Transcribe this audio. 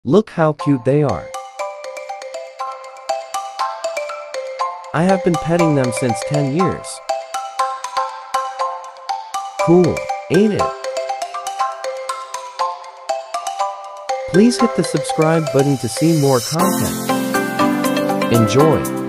Look how cute they are. I have been petting them since 10 years. Cool, ain't it? Please hit the subscribe button to see more content. Enjoy!